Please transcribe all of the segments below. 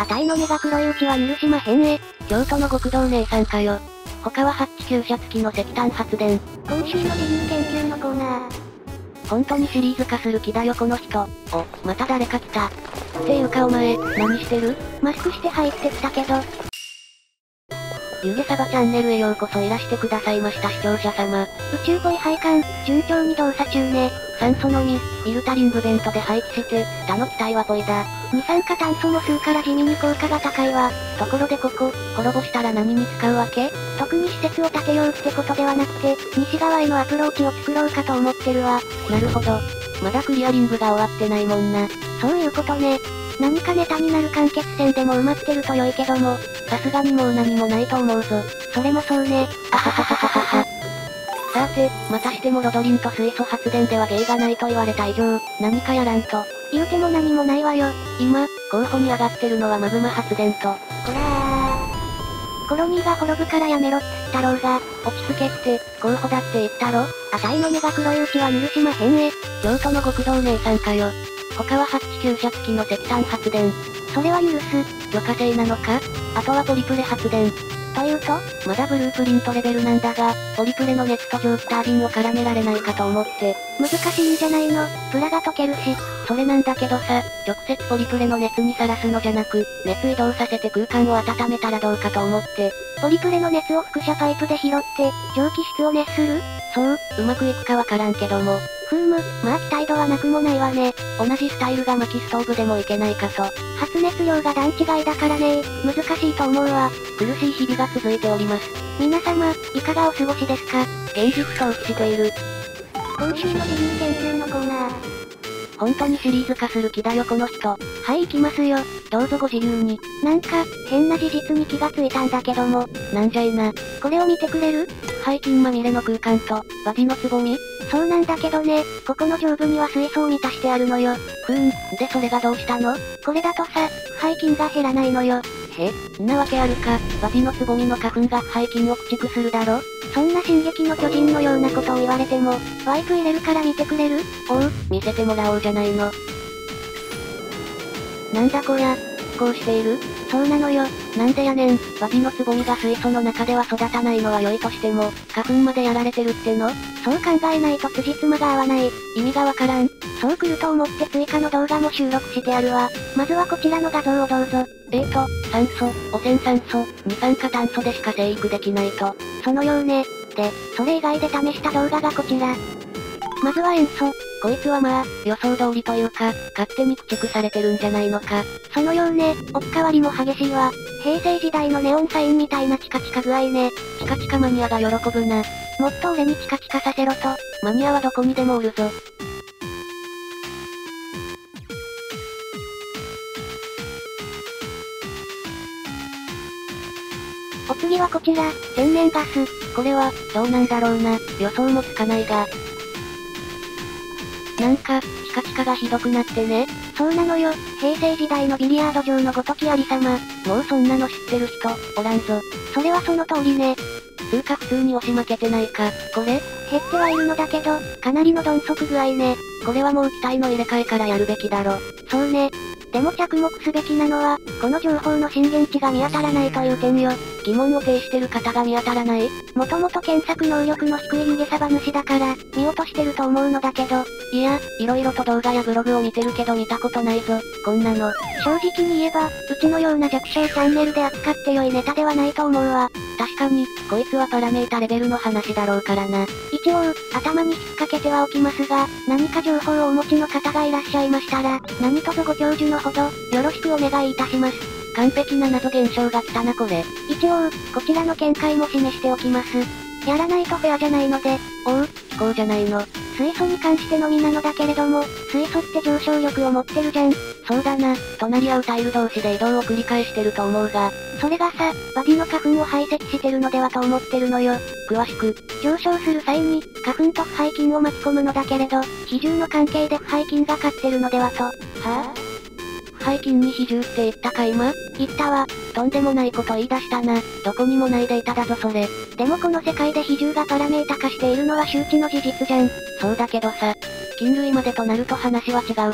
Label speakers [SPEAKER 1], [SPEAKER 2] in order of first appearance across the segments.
[SPEAKER 1] あたいの目が黒いうちは許しまへんえ。
[SPEAKER 2] 京都の極道姉さんかよ。他はハッチ吸車付きの石炭発電。
[SPEAKER 1] 今週の自由研究のコーナー。
[SPEAKER 2] 本当にシリーズ化する気だよこの人。お、また誰か来た。っていうかお前、何してる？
[SPEAKER 1] マスクして入ってきたけど。
[SPEAKER 2] ゆげサバチャンネルへようこそいらしてくださいました視聴者様。
[SPEAKER 1] 宇宙ポイ配管、順調に動作中ね。
[SPEAKER 2] 酸素のみ、ビルタリングベントで排気して、他の機体はポイだ。
[SPEAKER 1] 二酸化炭素も吸うから地味に効果が高いわ。
[SPEAKER 2] ところでここ、滅ぼしたら何に使うわけ？
[SPEAKER 1] 特に施設を建てようってことではなくて、西側へのアプローチを作ろうかと思ってるわ。
[SPEAKER 2] なるほど。まだクリアリングが終わってないもんな。
[SPEAKER 1] そういうことね。何かネタになる間欠泉でも埋まってると良いけども、
[SPEAKER 2] さすがにもう何もないと思うぞ。
[SPEAKER 1] それもそうね。
[SPEAKER 2] あはははははは。さて、またしてもロドリンと水素発電では芸がないと言われた以上、何かやらんと。
[SPEAKER 1] 言うても何もないわよ。
[SPEAKER 2] 今、候補に上がってるのはマグマ発電と。こ
[SPEAKER 1] らー。コロニーが滅ぶからやめろっつったろうが。
[SPEAKER 2] 落ち着けって、候補だって言ったろ？
[SPEAKER 1] あたいの目が黒いうちは許しまへんえ。
[SPEAKER 2] 京都の極道姉さんかよ。他はハッチ吸車付きの石炭発電。
[SPEAKER 1] それは許す。
[SPEAKER 2] 許可制なのか？あとはポリプレ発電。
[SPEAKER 1] というと？
[SPEAKER 2] まだブループリントレベルなんだが、ポリプレの熱と蒸気タービンを絡められないかと思って。
[SPEAKER 1] 難しいんじゃないの？プラが溶けるし。
[SPEAKER 2] それなんだけどさ、直接ポリプレの熱にさらすのじゃなく、熱移動させて空間を温めたらどうかと思って。
[SPEAKER 1] ポリプレの熱を輻射パイプで拾って、蒸気室を熱する？
[SPEAKER 2] そう、うまくいくかわからんけども。
[SPEAKER 1] まあ期待度はなくもないわね。
[SPEAKER 2] 同じスタイルが薪ストーブでもいけないかと。
[SPEAKER 1] 発熱量が段違いだからね難しいと思うわ。
[SPEAKER 2] 苦しい日々が続いております。
[SPEAKER 1] 皆様、いかがお過ごしですか？
[SPEAKER 2] 現実逃避している。
[SPEAKER 1] 今週の自由研究のコーナー。
[SPEAKER 2] 本当にシリーズ化する気だよこの人。
[SPEAKER 1] はい行きますよ。
[SPEAKER 2] どうぞご自由に。
[SPEAKER 1] なんか、変な事実に気がついたんだけども。
[SPEAKER 2] なんじゃいな。
[SPEAKER 1] これを見てくれる？
[SPEAKER 2] 廃菌まみれの空間と、バジのつぼみ？
[SPEAKER 1] そうなんだけどね、ここの上部には水素を満たしてあるのよ。
[SPEAKER 2] でそれがどうしたの？
[SPEAKER 1] これだとさ、廃菌が減らないのよ。
[SPEAKER 2] んなわけあるか。バジのつぼみの花粉が廃菌を駆逐するだろ？
[SPEAKER 1] そんな進撃の巨人のようなことを言われても、ワイプ入れるから見てくれる？
[SPEAKER 2] おう、見せてもらおうじゃないの。なんだこりゃ、こうしている？
[SPEAKER 1] そうなのよ。
[SPEAKER 2] なんでやねん、バジのつぼみが水素の中では育たないのは良いとしても、花粉までやられてるっての？
[SPEAKER 1] そう考えないと辻褄が合わない。
[SPEAKER 2] 意味がわからん。
[SPEAKER 1] そう来ると思って追加の動画も収録してあるわ。まずはこちらの画像をどうぞ。
[SPEAKER 2] 酸素、汚染酸素、二酸化炭素でしか生育できないと。
[SPEAKER 1] そのようね。で、それ以外で試した動画がこちら。まずは塩素。
[SPEAKER 2] こいつはまあ、予想通りというか、勝手に駆逐されてるんじゃないのか。
[SPEAKER 1] そのようね、置き換わりも激しいわ。平成時代のネオンサインみたいなチカチカ具合ね。
[SPEAKER 2] チカチカマニアが喜ぶな。
[SPEAKER 1] もっと俺にチカチカさせろと。
[SPEAKER 2] マニアはどこにでもおるぞ。
[SPEAKER 1] お次はこちら、天然ガス。
[SPEAKER 2] これは、どうなんだろうな、予想もつかないが。なんか、チカチカがひどくなってね。
[SPEAKER 1] そうなのよ、平成時代のビリヤード場のごときありさま。
[SPEAKER 2] もうそんなの知ってる人、おらんぞ。
[SPEAKER 1] それはその通りね。
[SPEAKER 2] つうか普通に押し負けてないか、これ？
[SPEAKER 1] 減ってはいるのだけど、かなりの鈍足具合ね。
[SPEAKER 2] これはもう機体の入れ替えからやるべきだろ。
[SPEAKER 1] そうね。でも着目すべきなのは、この情報の震源地が見当たらないという点よ。
[SPEAKER 2] 疑問を呈してる方が見当たらない？
[SPEAKER 1] もともと検索能力の低い湯気サバ主だから、見落としてると思うのだけど。
[SPEAKER 2] いや、色々と動画やブログを見てるけど見たことないぞ、こんなの。
[SPEAKER 1] 正直に言えば、うちのような弱小チャンネルで扱って良いネタではないと思うわ。
[SPEAKER 2] 確かに、こいつはパラメータレベルの話だろうからな。
[SPEAKER 1] 一応、頭に引っ掛けてはおきますが、何か情報をお持ちの方がいらっしゃいましたら、何卒ご教授のほど、よろしくお願いいたします。
[SPEAKER 2] 完璧な謎現象が来たなこれ。
[SPEAKER 1] 一応、こちらの見解も示しておきます。やらないとフェアじゃないので。
[SPEAKER 2] おう、気候じゃないの。
[SPEAKER 1] 水素に関してのみなのだけれども、水素って上昇力を持ってるじゃん。
[SPEAKER 2] そうだな、隣り合うタイル同士で移動を繰り返してると思うが。
[SPEAKER 1] それがさ、バディの花粉を排斥してるのではと思ってるのよ。
[SPEAKER 2] 詳しく。
[SPEAKER 1] 上昇する際に、花粉と腐敗菌を巻き込むのだけれど、比重の関係で腐敗菌が勝ってるのではと。
[SPEAKER 2] 腐敗菌に比重って言ったか今？
[SPEAKER 1] 言ったわ。
[SPEAKER 2] とんでもないこと言い出したな。どこにもないデータだぞそれ。
[SPEAKER 1] でもこの世界で比重がパラメータ化しているのは周知の事実じゃん。
[SPEAKER 2] そうだけどさ、菌類までとなると話は違うぞ。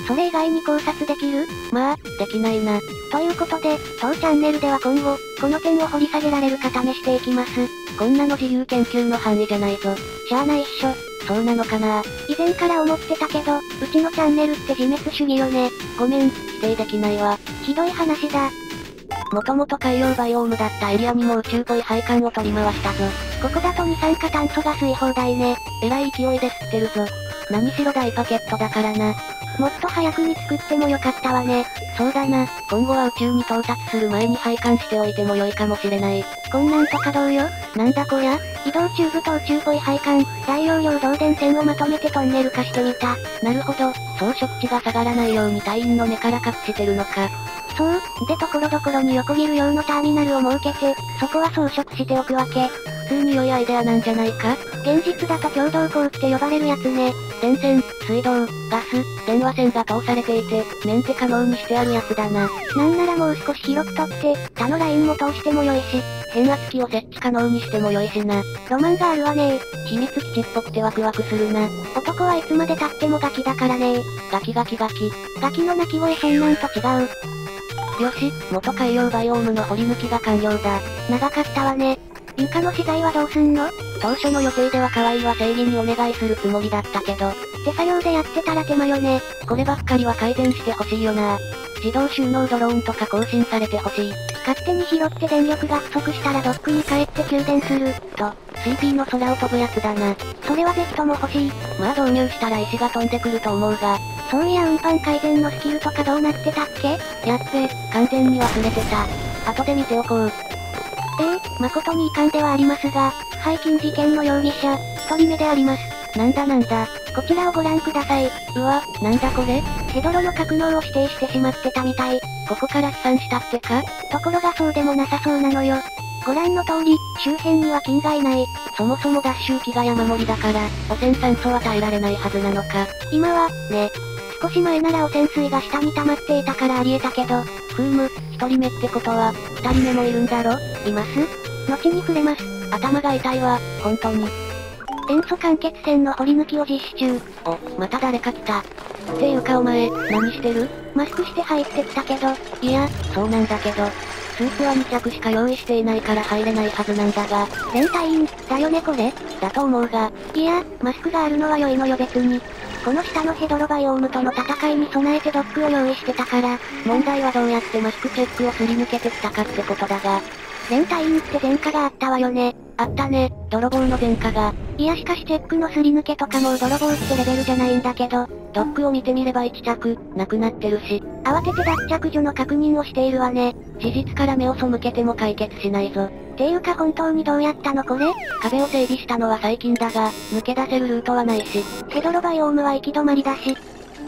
[SPEAKER 1] それ以外に考察できる？
[SPEAKER 2] まあ、できないな。
[SPEAKER 1] ということで、当チャンネルでは今後、この点を掘り下げられるか試していきます。
[SPEAKER 2] こんなの自由研究の範囲じゃないぞ。
[SPEAKER 1] しゃあないっしょ。
[SPEAKER 2] そうなのかな。
[SPEAKER 1] 以前から思ってたけど、うちのチャンネルって自滅主義よね。
[SPEAKER 2] ごめん、否定できないわ。
[SPEAKER 1] ひどい話だ。
[SPEAKER 2] もともと海洋バイオームだったエリアにも宇宙っぽい配管を取り回したぞ。
[SPEAKER 1] ここだと二酸化炭素が吸い放題ね。
[SPEAKER 2] えらい勢いで吸ってるぞ。何しろ大パケットだからな。
[SPEAKER 1] もっと早くに作ってもよかったわね。
[SPEAKER 2] そうだな、今後は宇宙に到達する前に配管しておいても良いかもしれない。
[SPEAKER 1] こんなんとかどうよ。
[SPEAKER 2] なんだこりゃ？
[SPEAKER 1] 移動チューブと宇宙っぽい配管、大容量導電線をまとめてトンネル化してみた。
[SPEAKER 2] なるほど、装飾値が下がらないように隊員の根から隠してるのか。
[SPEAKER 1] そう、でところどころに横切る用のターミナルを設けて、そこは装飾しておくわけ。
[SPEAKER 2] 普通に良いアイデアなんじゃないか？
[SPEAKER 1] 現実だと共同光って呼ばれるやつね。
[SPEAKER 2] 電線、水道、ガス、電話線が通されていて、メンテ可能にしてあるやつだな。
[SPEAKER 1] なんならもう少し広く取って、他のラインも通しても良いし、
[SPEAKER 2] 変圧器を設置可能にしても良いしな。
[SPEAKER 1] ロマンがあるわね。
[SPEAKER 2] 秘密基地っぽくてワクワクするな。
[SPEAKER 1] 男はいつまで経ってもガキだからね。
[SPEAKER 2] ガキガキガキ。
[SPEAKER 1] ガキの鳴き声そんなんと違う。
[SPEAKER 2] よし、元海洋バイオームの掘り抜きが完了だ。
[SPEAKER 1] 長かったわね。床の資材はどうすんの？
[SPEAKER 2] 当初の予定では可愛いは整理にお願いするつもりだったけど、
[SPEAKER 1] 手作業でやってたら手間よね。
[SPEAKER 2] こればっかりは改善してほしいよな。自動収納ドローンとか更新されてほしい。
[SPEAKER 1] 勝手に拾って電力が不足したらドックに帰って給電する、と。
[SPEAKER 2] CP の空を飛ぶやつだな。
[SPEAKER 1] それはぜひとも欲しい。
[SPEAKER 2] まあ導入したら石が飛んでくると思うが。
[SPEAKER 1] そういや運搬改善のスキルとかどうなってたっけ？
[SPEAKER 2] やっべ、完全に忘れてた。後で見ておこう。
[SPEAKER 1] 誠に遺憾ではありますが、背筋事件の容疑者、一人目であります。
[SPEAKER 2] なんだなんだ。
[SPEAKER 1] こちらをご覧ください。
[SPEAKER 2] うわ、なんだこれ？
[SPEAKER 1] ヘドロの格納を指定してしまってたみたい。
[SPEAKER 2] ここから飛散したってか？
[SPEAKER 1] ところがそうでもなさそうなのよ。ご覧の通り、周辺には菌がいない。
[SPEAKER 2] そもそも脱臭機が山盛りだから、汚染酸素は耐えられないはずなのか。
[SPEAKER 1] 今は、ね。少し前なら汚染水が下に溜まっていたからありえたけど、
[SPEAKER 2] 一人目ってことは、二人目もいるんだろ？
[SPEAKER 1] います？後に触れます。
[SPEAKER 2] 頭が痛いわ、本当に。
[SPEAKER 1] 塩素間欠泉の掘り抜きを実施中。
[SPEAKER 2] お、また誰か来た。っていうかお前、何してる？
[SPEAKER 1] マスクして入ってきたけど。
[SPEAKER 2] いや、そうなんだけど。スープは2着しか用意していないから入れないはずなんだが。
[SPEAKER 1] 全隊員、だよねこれ？
[SPEAKER 2] だと思うが。
[SPEAKER 1] いや、マスクがあるのは良いのよ別に。この下のヘドロバイオームとの戦いに備えてドックを用意してたから。
[SPEAKER 2] 問題はどうやってマスクチェックをすり抜けてきたかってことだが。
[SPEAKER 1] 全隊員って前科があったわよね。
[SPEAKER 2] あったね、泥棒の前科が。
[SPEAKER 1] いやしかしチェックのすり抜けとかもう泥棒ってレベルじゃないんだけど。
[SPEAKER 2] ドックを見てみれば1着、なくなってるし。
[SPEAKER 1] 慌てて脱着所の確認をしているわね。
[SPEAKER 2] 事実から目を背けても解決しないぞ。
[SPEAKER 1] っていうか本当にどうやったのこれ？
[SPEAKER 2] 壁を整備したのは最近だが、抜け出せるルートはないし。
[SPEAKER 1] ヘドロバイオームは行き止まりだし。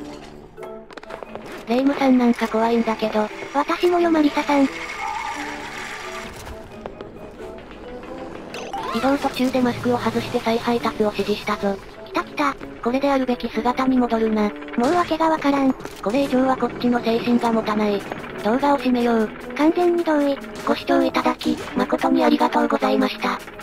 [SPEAKER 2] レイムさんなんか怖いんだけど。
[SPEAKER 1] 私もよマリサさん。
[SPEAKER 2] 移動途中でマスクを外して再配達を指示したぞ。
[SPEAKER 1] 来た来た。
[SPEAKER 2] これであるべき姿に戻るな。
[SPEAKER 1] もう訳がわからん。
[SPEAKER 2] これ以上はこっちの精神が持たない。動画を締めよう。
[SPEAKER 1] 完全に同意。
[SPEAKER 2] ご視聴いただき、誠にありがとうございました。